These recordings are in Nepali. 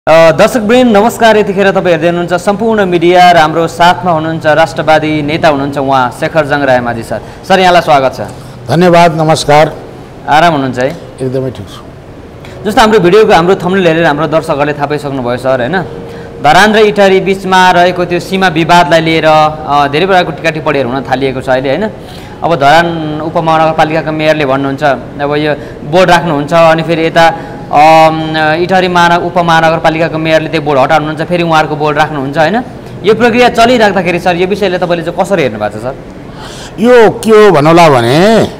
दर्शकवृन्द नमस्कार। यतिखेर तपाईँ हेर्दै हुनुहुन्छ सम्पूर्ण मिडिया र हाम्रो साथमा हुनुहुन्छ राष्ट्रवादी नेता हुनुहुन्छ उहाँ शेखर जङ रायमाझी सर। सर यहाँलाई स्वागत छ। धन्यवाद। नमस्कार। आराम हुनुहुन्छ है? एकदमै ठिक छु। जस्तो हाम्रो भिडियोको हाम्रो थम्बनेल हेरेर हाम्रो दर्शकहरूले थाहा पाइसक्नुभयो सर होइन। धरान र इटारी बिचमा रहेको त्यो सीमा विवादलाई लिएर धेरै प्रकारको टिका टिप्पणीहरू हुन थालिएको छ अहिले होइन। अब धरान उपमहानगरपालिकाका मेयरले भन्नुहुन्छ अब यो बोर्ड राख्नुहुन्छ, अनि फेरि यता इटारी उपमहानगरपालिकाको मेयरले त्यो बोर्ड हटाउनुहुन्छ, फेरि उहाँहरूको बोर्ड राख्नुहुन्छ होइन। यो प्रक्रिया चलिराख्दाखेरि सर यो विषयले तपाईँले चाहिँ कसरी हेर्नु भएको छ सर? यो के हो भन्नुला भने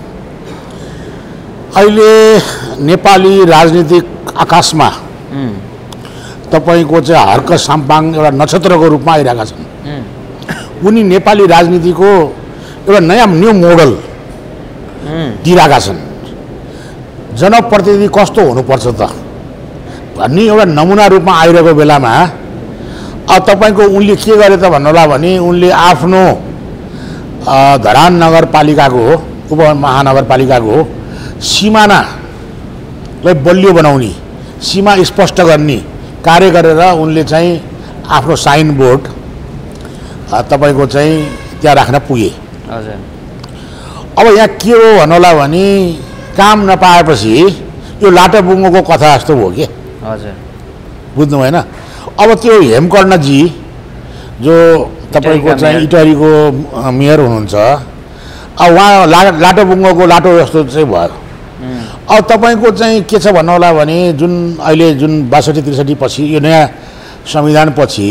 अहिले नेपाली राजनीतिक आकाशमा तपाईँको चाहिँ हर्क साम्पाङ एउटा नक्षत्रको रूपमा आइरहेका छन्। उनी नेपाली राजनीतिको एउटा नयाँ न्यू मोडल दिइरहेका छन्। जनप्रतिनिधि कस्तो हुनुपर्छ त भन्ने एउटा नमुना रूपमा आइरहेको बेलामा अब तपाईँको उनले के गरे त भन्नुला भने उनले आफ्नो धरान नगरपालिकाको उपमहानगरपालिकाको सीमानालाई बलियो बनाउने, सीमा स्पष्ट गर्ने कार्य गरेर उनले चाहिँ आफ्नो साइन बोर्ड तपाईँको चाहिँ त्यहाँ राख्न पुगे। हजुर। अब यहाँ के हो भन्नुला भने काम नपाएपछि यो लाटोबुङ्गोको कथा जस्तो भयो कि। हजुर। बुझ्नु भएन? अब त्यो हेमकर्णजी जो तपाईँको चाहिँ इटारीको मेयर हुनुहुन्छ, अब उहाँ लाटोबुङ्गोको लाटो जस्तो चाहिँ भयो। अब तपाईँको चाहिँ के छ भन्नुहोला भने जुन अहिले जुन 62-63 पछि यो नयाँ संविधान पछि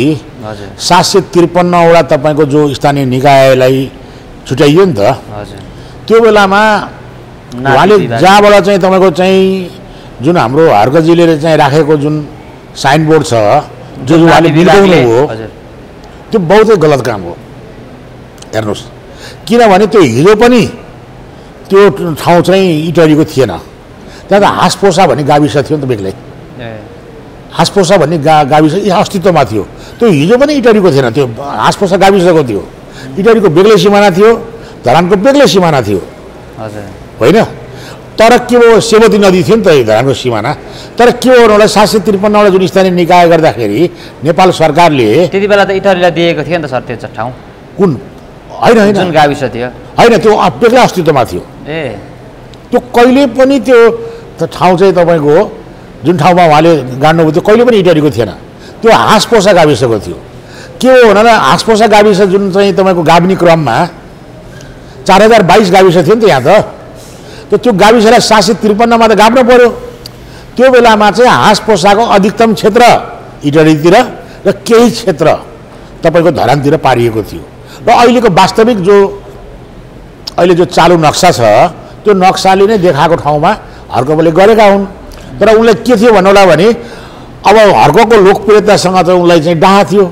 753वटा तपाईँको जो स्थानीय निकायलाई छुट्याइयो नि त, त्यो बेलामा उहाँले जहाँबाट चाहिँ तपाईँको चाहिँ जुन हाम्रो हर्कजीले चाहिँ राखेको जुन साइनबोर्ड छ जो उहाँले बिल्काउनु हो त्यो बहुतै गलत काम हो। हेर्नुहोस्, किनभने त्यो हिजो पनि त्यो ठाउँ चाहिँ इटरीको थिएन। त्यहाँ त हाँसपोसा भन्ने गाविस थियो नि त बेग्लै। हाँसपोसा भन्ने गाविस अस्तित्वमा थियो। त्यो हिजो पनि इटरीको थिएन, त्यो हाँसपोसा गाविसको थियो। इटरीको बेग्लै सिमाना थियो, धरानको बेग्लै सिमाना थियो होइन। तर के हो, सेवती नदी थियो नि त धरानको सिमाना। तर के हो भन्नुलाई 753वटा जुन स्थानीय निकाय गर्दाखेरि नेपाल सरकारले त्यति बेला त इटरीलाई दिएको थियो नि त सर त्यो ठाउँ। कुन? होइन होइन, जुन गाविस थियो होइन, त्यो बेग्लै अस्तित्वमा थियो। त्यो कहिले पनि त्यो ठाउँ चाहिँ तपाईँको जुन ठाउँमा उहाँले गाड्नुभयो त्यो कहिले पनि इटरीको थिएन, त्यो हाँसपोसा गाविसको थियो। के हो भनेर हाँसपोसा गाविस जुन चाहिँ तपाईँको गाब्ने क्रममा 4022 गाविस थियो नि त यहाँ त त्यो गाविसलाई 753मा त गाब्नु पर्यो। त्यो बेलामा चाहिँ हाँसपोसाको अधिकतम क्षेत्र इटरीतिर र केही क्षेत्र तपाईँको धरानतिर पारिएको थियो। र अहिलेको वास्तविक जो अहिले जो चालु नक्सा छ त्यो नक्साले नै देखाएको ठाउँमा हर्कले गरेका हुन्। तर उनलाई के थियो भन्नुला भने अब हर्कको लोकप्रियतासँग चाहिँ उनलाई चाहिँ डाहा थियो।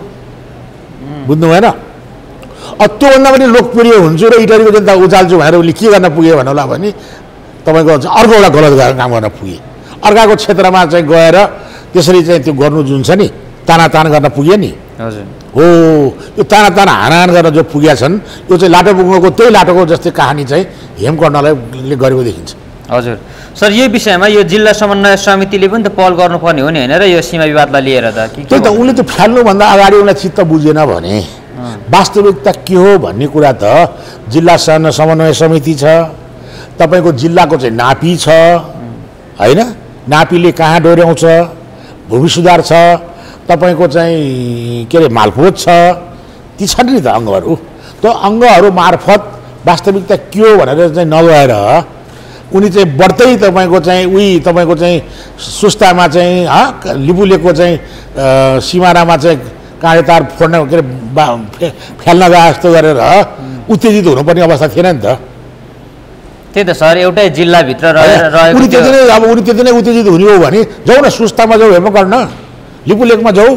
बुझ्नु भएन? त्योभन्दा पनि लोकप्रिय हुन्छु र इटरीको जनता उचाल्छु भनेर उसले के गर्न पुगे भन्नुला भने तपाईँको अर्को एउटा गलत काम गर्न पुगे। अर्काको क्षेत्रमा चाहिँ गएर त्यसरी चाहिँ त्यो गर्नु जुन छ नि, तानातान गर्न पुगे नि। हजुर। हो, यो तानातान हानाहान गर्न जो पुगेका छन् यो चाहिँ लाटोबुङ्गोको त्यही लाटोको जस्तै कहानी चाहिँ हेमकर्णले गरेको देखिन्छ। हजुर सर, यो विषयमा यो जिल्ला समन्वय समितिले पनि त पहल गर्नुपर्ने हो नि होइन र यो सीमा विवादलाई लिएर त? त्यही त, उनले त फाल्नुभन्दा अगाडि उनलाई चित्त बुझेन भने वास्तविकता के हो भन्ने कुरा त जिल्ला समन्वय समिति छ, तपाईँको जिल्लाको चाहिँ नापी छ होइन, नापीले कहाँ डोर्याउँछ, भूमि सुधार छ, तपाईँको चाहिँ के अरे मालपोत छ, ती छन् नि त अङ्गहरू। त्यो अङ्गहरू मार्फत वास्तविकता के हो भनेर चाहिँ नगएर उनी चाहिँ बढ्दै तपाईँको चाहिँ तपाईँको चाहिँ सुस्तामा चाहिँ लिपुलेको चाहिँ सिमानामा चाहिँ काँडे तार फोड्न के अरे फ्याल्न गए जस्तो गरेर उत्तेजित हुनुपर्ने अवस्था थिएन नि त। त्यही त सर, एउटै जिल्लाभित्र रहेको उनी त्यति नै अब उनी त्यति नै उत्तेजित हुने हो भने जाउँ न, सुस्तामा जाउँ, हेमकर्ण लिपुलेकमा जाउँ।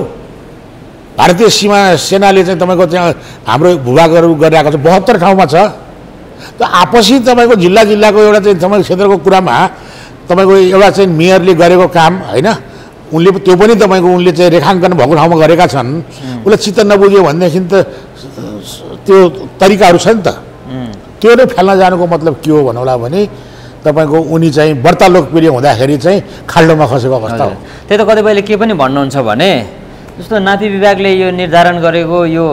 भारतीय सीमा सेनाले चाहिँ तपाईँको त्यहाँ हाम्रो भूभागहरू गरिरहेको छ, 72 ठाउँमा छ। त आपसी तपाईँको जिल्लाको एउटा चाहिँ तपाईँको क्षेत्रको कुरामा तपाईँको एउटा चाहिँ मेयरले गरेको काम होइन, उनले त्यो पनि तपाईँको उनले चाहिँ रेखाङ्कन भएको ठाउँमा गरेका छन्। उसलाई चित्त नबुझ्यो भनेदेखि त त्यो तरिकाहरू छ नि त, त्यो नै फाल्न जानुको मतलब के हो भन्नुला भने तपाईँको उनी चाहिँ बढ्ता लोकप्रिय हुँदाखेरि चाहिँ खाल्डोमा खसेको अवस्था हो। त्यही त कतिपयले के पनि भन्नुहुन्छ भने जस्तो नापी विभागले यो निर्धारण गरेको यो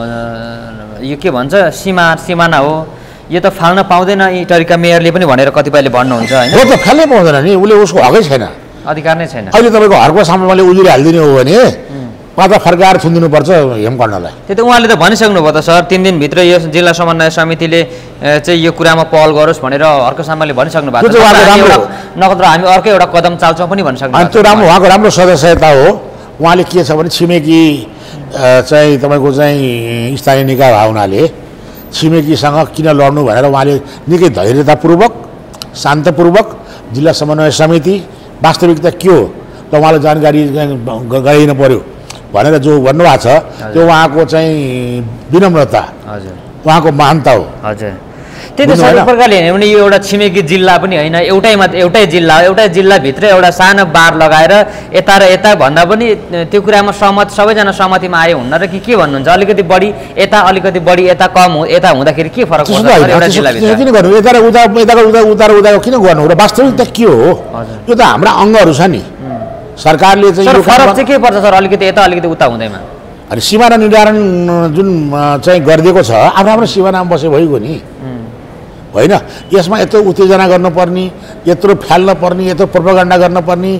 के भन्छ सिमाना हो, यो त फाल्न पाउँदैन इटरीका मेयरले पनि भनेर कतिपयले भन्नुहुन्छ हैन। हो त फाल्नै पाउँदैन नि, उसले उसको हकै छैन, अधिकार नै छैन। अहिले तपाईँको हर्को सामानले उजुरी हालिदिने हो भने पाता फर्काएर थुनिदिनुपर्छ हेमकर्णलाई। त्यही त उहाँले त भनिसक्नु भयो त सर, 3 दिनभित्र यो जिल्ला समन्वय समितिले चाहिँ यो कुरामा पहल गरोस् भनेर अर्को सामानले भनिसक्नु भएको छ। नत्र हामी अर्कै एउटा कदम चाल्छौँ पनि भनिसक्नु भएको छ। त्यो राम्रो, उहाँको राम्रो सदस्यता हो। उहाँले के छ भने छिमेकी चाहिँ तपाईँको चाहिँ स्थानीय निकाय भए हुनाले छिमेकीसँग किन लड्नु भनेर उहाँले निकै धैर्यतापूर्वक शान्तपूर्वक जिल्ला समन्वय समिति वास्तविकता के हो त उहाँलाई जानकारी गराइन पर्यो भनेर जो भन्नुभएको छ त्यो उहाँको चाहिँ विनम्रता, उहाँको महानता हो। हजुर त्यही त सबै प्रकारले हेर्यो भने यो एउटा छिमेकी जिल्ला पनि होइन, एउटै जिल्लाभित्र एउटा सानो बार लगाएर यता र यता भन्दा पनि त्यो कुरामा सबैजना सहमतिमा आयो हुन्न र के भन्नुहुन्छ? अलिकति बढी यता अलिकति बढी यता कम यता हुँदाखेरि के फरक पर्छ एउटा जिल्लाभित्र? किन गर्नु यता र उता उता किन गर्नु र वास्तविकता के हो? यो त हाम्रा अङ्गहरू छ नि। सरकारले चाहिँ यो फरक चाहिँ के पर्छ सर अलिकति यता अलिकति उता हुँदैमा? अनि सिमाना निर्धारण जुन चाहिँ गरिदिएको छ आफ्नो आफ्नो सिमानामा बसे भइगयो नि होइन। यसमा यत्रो उत्तेजना गर्नुपर्ने, यत्रो फ्याल्न पर्ने, यत्रो प्रोपागन्डा गर्नुपर्ने,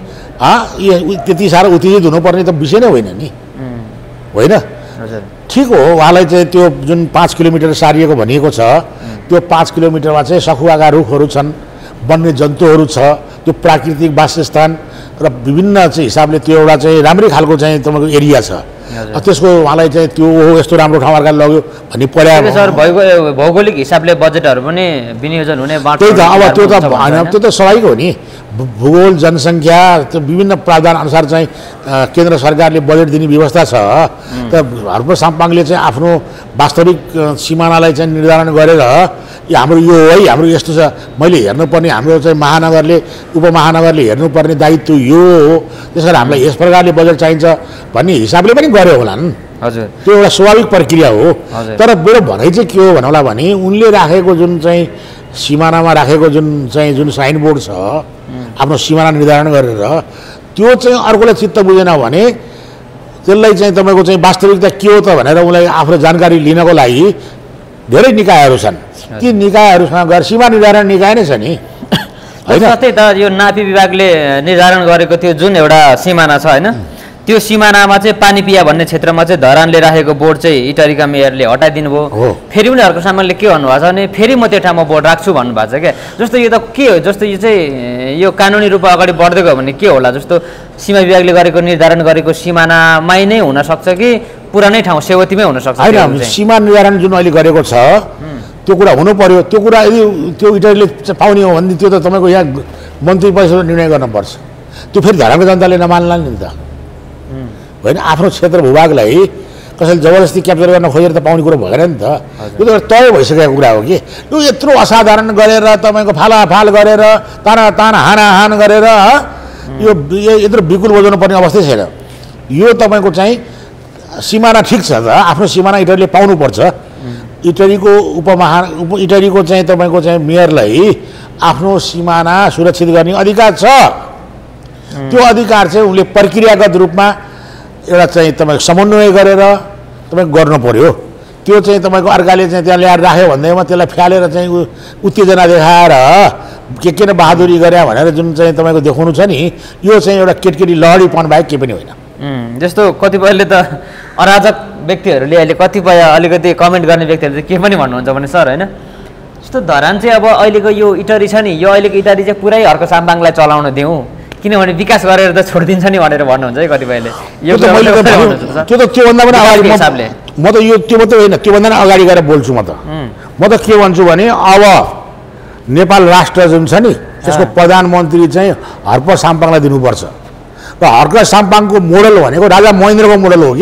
त्यति साह्रो उत्तेजित हुनुपर्ने त विषय नै होइन नि, होइन? ठिक हो, उहाँलाई चाहिँ त्यो जुन 5 किलोमिटर सारिएको भनिएको छ त्यो 5 किलोमिटरमा चाहिँ सखुवाका रुखहरू छन्, वन्य जन्तुहरू छ, त्यो प्राकृतिक वासस्थान र विभिन्न चाहिँ हिसाबले त्यो एउटा चाहिँ राम्रै खालको चाहिँ तपाईँको एरिया छ। त्यसको उहाँलाई चाहिँ त्यो यस्तो राम्रो ठाउँहरूका लग्यो भन्ने पर्याप्त सर भौगोलिक हिसाबले बजेटहरू पनि विनियोजन हुने बाटो। त्यही त अब त्यो त स्वाभाविक हो नि, भूगोल जनसङ्ख्या त्यो विभिन्न प्रावधान अनुसार चाहिँ केन्द्र सरकारले बजेट दिने व्यवस्था छ। त हर्को साम्पाङले चाहिँ आफ्नो वास्तविक सिमानालाई चाहिँ निर्धारण गरेर हाम्रो यो हो है, हाम्रो यस्तो छ, मैले हेर्नुपर्ने हाम्रो चाहिँ महानगरले उपमहानगरले हेर्नुपर्ने दायित्व यो हो, त्यस कारण हामीलाई यस प्रकारले बजेट चाहिन्छ भन्ने हिसाबले पनि गर्यो होलान्। हजुर त्यो एउटा स्वाभाविक प्रक्रिया हो। तर मेरो भनाइ चाहिँ के हो भन्नुला भने उनले राखेको जुन चाहिँ सिमानामा राखेको जुन साइनबोर्ड छ आफ्नो सिमाना निर्धारण गरेर त्यो चाहिँ अर्कोलाई चित्त बुझेन भने त्यसलाई चाहिँ तपाईँको चाहिँ वास्तविकता के हो त भनेर उसलाई आफ्नो जानकारी लिनको लागि धेरै निकायहरू छन्। ती निकायहरूसँग गएर सीमा निर्धारण निकाय नै छ नि होइन। जस्तै त यो नापी विभागले निर्धारण गरेको त्यो जुन एउटा सिमाना छ होइन, त्यो सिमानामा चाहिँ पानीपिया भन्ने क्षेत्रमा चाहिँ धरानले राखेको बोर्ड चाहिँ इटरीका मेयरले हटाइदिनु भयो। फेरि पनि अर्को सामानले के भन्नुभएको छ भने फेरि म त्यो ठाउँमा बोर्ड राख्छु भन्नुभएको छ क्या। जस्तो यो त के हो, जस्तो यो चाहिँ यो कानुनी रूपमा अगाडि बढ्दै गयो भने के होला? जस्तो सीमा विभागले गरेको निर्धारण गरेको सिमानामै नै हुनसक्छ कि पुरानै ठाउँ सेवतीमै हुनसक्छ? होइन, सीमा निर्धारण जुन अहिले गरेको छ त्यो कुरा हुनु पर्यो। त्यो कुरा यदि त्यो इटरीले पाउने हो भने त्यो त तपाईँको यहाँ मन्त्री परिषदले निर्णय गर्नुपर्छ। त्यो फेरि धरानको जनताले नमान्ला नि त होइन। आफ्नो क्षेत्र भूभागलाई कसैले जबरजस्ती क्याप्चर गर्न खोजेर त पाउने कुरो भएन नि त। यो त तय भइसकेको कुरा हो कि यो यत्रो असाधारण गरेर तपाईँको फालाफाल गरेर ताना हानाहान गरेर यो यत्रो बिकुल बजाउनु पर्ने अवस्थै छैन। यो तपाईँको चाहिँ सिमाना ठिक छ त, आफ्नो सिमाना इटरीले पाउनुपर्छ। इटरीको इटरीको चाहिँ तपाईँको चाहिँ मेयरलाई आफ्नो सिमाना सुरक्षित गर्ने अधिकार छ। त्यो अधिकार चाहिँ उसले प्रक्रियागत रूपमा एउटा चाहिँ तपाईँको समन्वय गरेर तपाईँको गर्नु पर्यो। त्यो चाहिँ तपाईँको अर्काले चाहिँ त्यहाँ ल्याएर राख्यो भन्दैमा त्यसलाई फ्यालेर चाहिँ उत्तेजना देखाएर के न बहादुरी गरे भनेर जुन चाहिँ तपाईँको देखाउनु छ नि, यो चाहिँ एउटा केटकेटी लहरीपन बाहेक केही पनि होइन। जस्तो कतिपयले त अराजक व्यक्तिहरूले अहिले कतिपय अलिकति कमेन्ट गर्ने व्यक्तिहरूले के पनि भन्नुहुन्छ भने सर होइन, जस्तो धरान चाहिँ अब अहिलेको यो इटरी छ नि, यो अहिलेको इटरी चाहिँ पुरै हर्को साम्पाङलाई चलाउन दिउँ किनभने विकास गरेर त छोडिदिन्छ नि भनेर भन्नुहुन्छ है कतिपयले। त्यो त त्योभन्दा पनि अगाडि म त यो त्यो मात्रै होइन, त्योभन्दा पनि अगाडि गएर बोल्छु म त के भन्छु भने अब नेपाल राष्ट्र जुन छ नि त्यसको प्रधानमन्त्री चाहिँ हर्क साम्पाङलाई दिनुपर्छ। र हर्क साम्पाङको मोडल भनेको राजा महेन्द्रको मोडल हो कि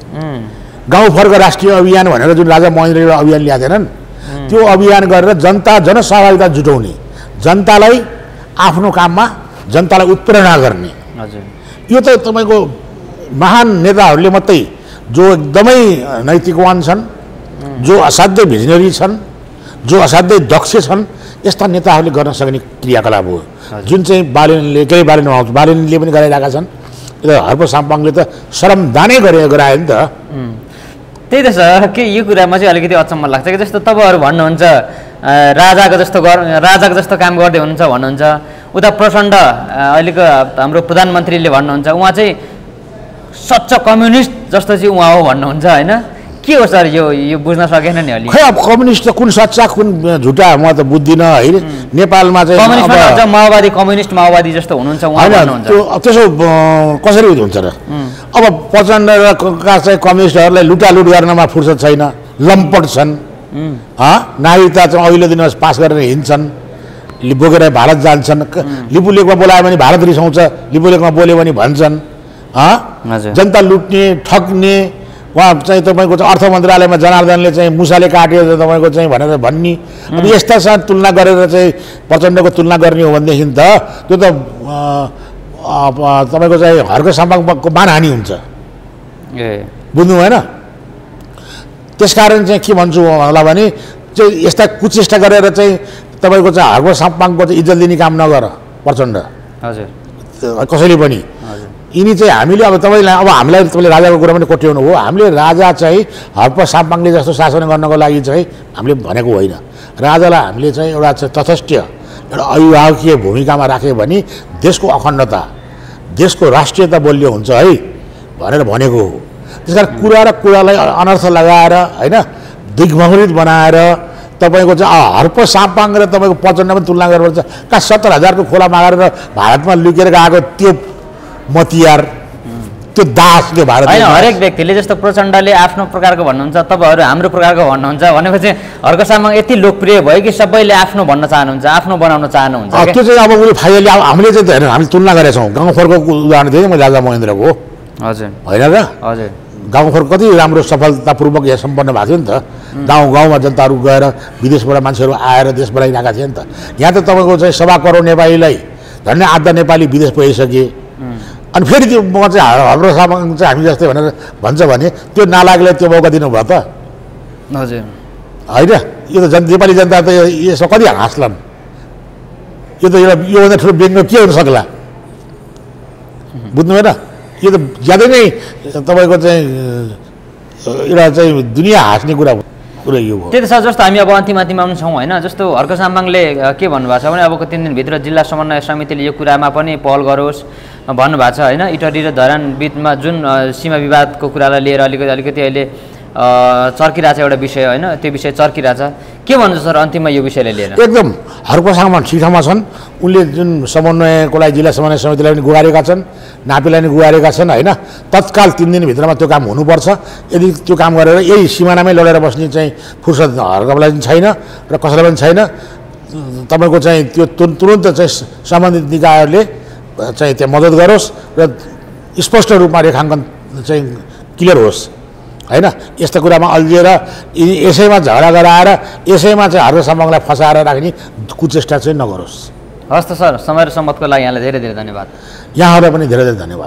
गाउँ फर्क राष्ट्रिय अभियान भनेर जुन राजा महेन्द्रले अभियान ल्याएको थिएनन् त्यो अभियान गरेर जनसहभागिता जुटाउने, जनतालाई आफ्नो काममा जनतालाई उत्प्रेरणा गर्ने। यो त तपाईँको महान नेताहरूले मात्रै जो एकदमै नैतिकवान छन्, जो असाध्यै भिजनरी छन्, जो असाध्यै दक्ष छन्, यस्ता नेताहरूले गर्न सक्ने क्रियाकलाप हो जुन चाहिँ बालेनले बालेनले पनि गराइरहेका छन्। हर्प साम्पाङले त श्रमदानै गरायो नि त। त्यही त सर, के यो कुरामा चाहिँ अलिकति अचम्म लाग्छ कि जस्तो तपाईँहरू भन्नुहुन्छ राजाको जस्तो काम गर्दै हुनुहुन्छ भन्नुहुन्छ, उता प्रचण्ड अहिलेको हाम्रो प्रधानमन्त्रीले भन्नुहुन्छ उहाँ चाहिँ सच्चा कम्युनिस्ट जस्तो चाहिँ उहाँ हो भन्नुहुन्छ होइन, के हो सर यो बुझ्न सकेन नि अलि। खै अब कम्युनिस्ट त कुन सच्चा कुन झुटा म त बुझ्दिनँ है। नेपालमा चाहिँ माओवादी कम्युनिस्ट माओवादी जस्तो हुनुहुन्छ उहाँ भन्नुहुन्छ, त्यसो कसरी हुन्छ र? अब प्रचण्ड र चाहिँ कम्युनिस्टहरूलाई लुटालुट गर्नमा फुर्सद छैन, लम्पट छन्। नागरिकता चाहिँ अघिल्लो दिनमा पास गरेर हिँड्छन्, बोकेर भारत जान्छन्। लिपुलेखमा बोलायो भने भारत रिसाउँछ, लिपुलेखमा बोल्यो भने भन्छन्। जनता लुट्ने ठग्ने, उहाँ चाहिँ तपाईँको चाहिँ अर्थ मन्त्रालयमा जनार्दनले चाहिँ मुसाले काट्यो तपाईँको चाहिँ भनेर भन्ने। अब यस्तासँग तुलना गरेर चाहिँ प्रचण्डको तुलना गर्ने हो भनेदेखि त त्यो त तपाईँको चाहिँ हर्क साम्पाङको मानहानि हुन्छ, बुझ्नु भएन? त्यसकारण चाहिँ के भन्छु होला भने चाहिँ यस्ता कुचेष्टा गरेर चाहिँ तपाईँको चाहिँ हर्क साम्पाङको चाहिँ इज्जत दिने काम नगर प्रचण्ड। हजुर, कसैले पनि यिनी चाहिँ हामीले अब तपाईँलाई अब हामीलाई तपाईँले राजाको कुरा पनि कोट्याउनु हो। हामीले राजा चाहिँ हर्प साम्पाङले जस्तो शासन गर्नको लागि चाहिँ हामीले भनेको होइन। राजालाई हामीले चाहिँ एउटा चाहिँ तटस्थ एउटा अभिभावकीय भूमिकामा राख्यो भने देशको अखण्डता देशको राष्ट्रियता बलियो हुन्छ है भनेर भनेको हो। त्यस कारण कुरा र कुरालाई अनर्थ लगाएर होइन दिग्भ्रमित बनाएर तपाईँको चाहिँ हर्प साम्पाङ र तपाईँको प्रचण्ड पनि तुलना गर्नुपर्छ। कहाँ 70,000को खोला मागेर भारतमा लुकेर गएको त्यो मतियार त्यो दासले भारत होइन। हरेक व्यक्तिले जस्तो प्रचण्डले आफ्नो प्रकारको भन्नुहुन्छ, तपाईँहरू हाम्रो प्रकारको भन्नुहुन्छ भनेपछि हर्क साम्पाङ यति लोकप्रिय भयो कि सबैले आफ्नो भन्न चाहनुहुन्छ, आफ्नो बनाउन चाहनुहुन्छ। त्यो चाहिँ अब उसले फाइदाले अब हामीले चाहिँ हेर्नु हामीले तुलना गरेका छौँ। गाउँखोरको उदाहरण दिएँ मैले राजा महेन्द्रको, हजुर होइन र? हजुर, गाउँखोर कति राम्रो सफलतापूर्वक यहाँ सम्पन्न भएको थियो नि त। गाउँमा जनताहरू गएर विदेशबाट मान्छेहरू आएर देश बनाइरहेका थिए नि त। यहाँ त तपाईँको चाहिँ 1.25 करोड नेपालीलाई झन्डै आधा नेपाली विदेश पुगिसके। अनि फेरि त्यो म चाहिँ हाम्रो सामान चाहिँ हामी जस्तै भनेर भन्छ भने त्यो नालागले त्यो मौका दिनुभयो त? हजुर, होइन। यो त नेपाली जनता त यसमा कति हाँस्लान्? यो त योभन्दा ठुलो व्यङ्ग्य के हुन सक्ला? बुझ्नु भएन? यो त ज्यादै नै तपाईँको चाहिँ एउटा चाहिँ दुनियाँ हाँस्ने कुरा यो हो। त्यही त सर, जस्तो हामी अब अन्तिममा पनि छौँ होइन। जस्तो हर्क साम्पाङले के भन्नुभएको छ भने अबको 3 दिनभित्र जिल्ला समन्वय समितिले यो कुरामा पनि पहल गरोस् भन्नुभएको छ होइन। इटहरी र धरान बिचमा जुन सीमा विवादको कुरालाई लिएर अलिकति अहिले चर्किरहेछ एउटा विषय होइन, त्यो विषय चर्किरहेछ। के भन्नुहुन्छ सर अन्तिममा यो विषयलाई लिएर? एकदम हर्क साम्पाङ ठिक ठाउँमा छन्। उनले जुन समन्वयको लागि जिल्ला समन्वय समितिलाई पनि गुहारेका छन्, नापीलाई पनि गुहारेका छन् होइन। तत्काल 3 दिनभित्रमा त्यो काम हुनुपर्छ। यदि त्यो काम गरेर यही सिमानामै लडेर बस्ने चाहिँ फुर्सद हर्कलाई पनि छैन र कसैलाई पनि छैन। तपाईँको चाहिँ त्यो तुरन्त चाहिँ सम्बन्धित निकायहरूले चाहिँ त्यहाँ मद्दत गरोस् र स्पष्ट रूपमा रेखाङ्कन चाहिँ क्लियर होस् होइन। यस्ता कुरामा अल्झिएर यसैमा झगडा गराएर यसैमा चाहिँ हर्क साम्पाङलाई फसाएर राख्ने कुचेष्टा चाहिँ नगरोस्। हस् त सर, समय र सम्मतको लागि यहाँलाई धेरै धेरै धन्यवाद। यहाँहरूलाई पनि धेरै धेरै धन्यवाद।